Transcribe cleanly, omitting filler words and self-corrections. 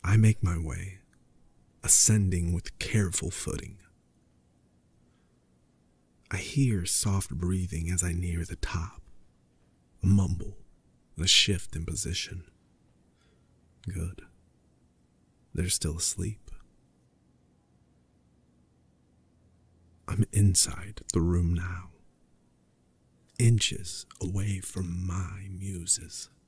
I make my way, ascending with careful footing. I hear soft breathing as I near the top, a mumble, and a shift in position. Good. They're still asleep. I'm inside the room now, inches away from my muses.